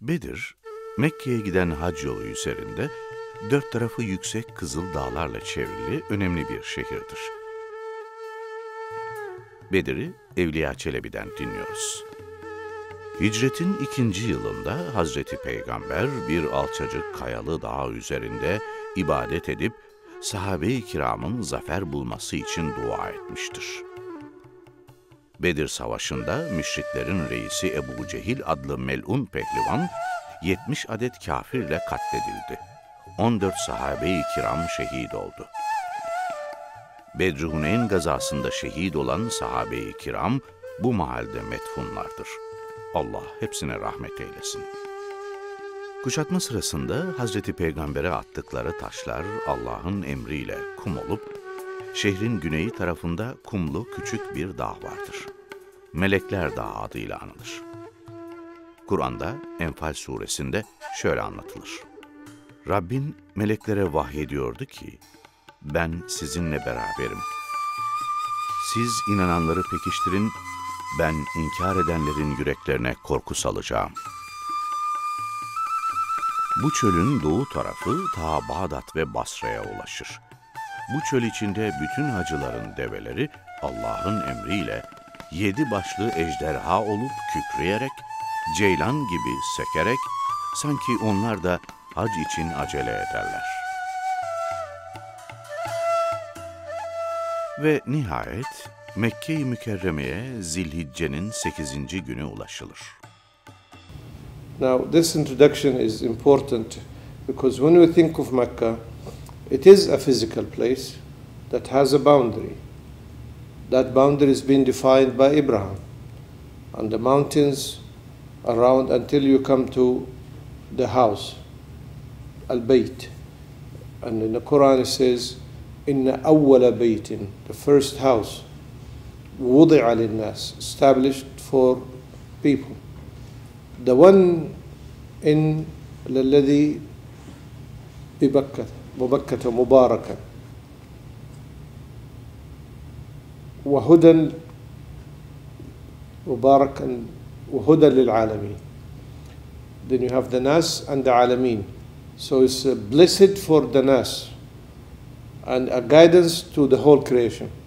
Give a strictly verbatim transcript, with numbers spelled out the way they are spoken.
Bedir, Mekke'ye giden hac yolu üzerinde dört tarafı yüksek kızıl dağlarla çevrili önemli bir şehirdir. Bedir'i Evliya Çelebi'den dinliyoruz. Hicretin ikinci yılında Hazreti Peygamber bir alçacık kayalı dağ üzerinde ibadet edip sahabe-i kiramın zafer bulması için dua etmiştir. Bedir Savaşı'nda müşriklerin reisi Ebu Cehil adlı melun pehlivan yetmiş adet kafirle katledildi. on dört sahabe-i kiram şehit oldu. Bedr-i Huneyn gazasında şehit olan sahabe-i kiram bu mahalde metfunlardır. Allah hepsine rahmet eylesin. Kuşatma sırasında Hazreti Peygamber'e attıkları taşlar Allah'ın emriyle kum olup, şehrin güneyi tarafında kumlu küçük bir dağ vardır. Melekler Dağı adıyla anılır. Kur'an'da Enfal suresinde şöyle anlatılır. Rabbin meleklere vahyediyordu ki, ben sizinle beraberim. Siz inananları pekiştirin, ben inkar edenlerin yüreklerine korku salacağım. Bu çölün doğu tarafı ta Bağdat ve Basra'ya ulaşır. Bu çöl içinde bütün hacıların develeri Allah'ın emriyle yedi başlı ejderha olup kükreyerek, ceylan gibi sekerek, sanki onlar da hac için acele ederler. Ve nihayet Mekke-i Mükerreme'ye Zilhicce'nin sekizinci günü ulaşılır. Now this introduction is important because when we think of Mecca, it is a physical place that has a boundary. That boundary has been defined by Abraham and the mountains around until you come to the house, Al-Bayt. And in the Quran it says, إِنَّ أَوَّلَ بَيْتٍ, the first house, وُضِعَ لِلنَّاسِ, established for people. The one in الذي ببكة مبكة مباركة وهدى مباركا وهدى للعالمين. Then you have the Nas and the Alameen. So it's blessed for the Nas and a guidance to the whole creation.